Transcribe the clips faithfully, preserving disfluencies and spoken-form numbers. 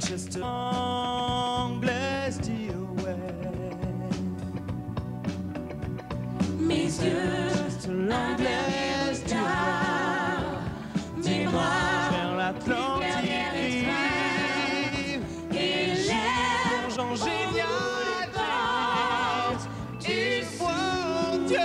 just a long glass away. Mes yeux, Just a long glass mes bras, vers l'Atlantique et l'air Jean génial tu vois Dieu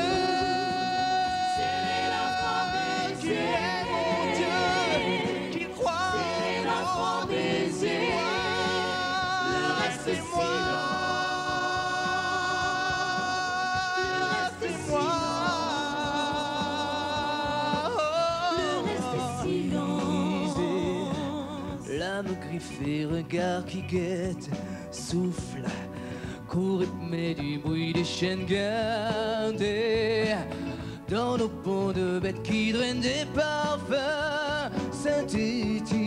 c'est la foi qui est mon Dieu qui croit c'est la foi baiser, le reste c'est moi le reste c'est moi. L'âme griffée, regard qui guette, souffle, court rythmé du bruit des chaînes gardées. Dans nos ponts de bêtes qui drainent des parfums synthétiques.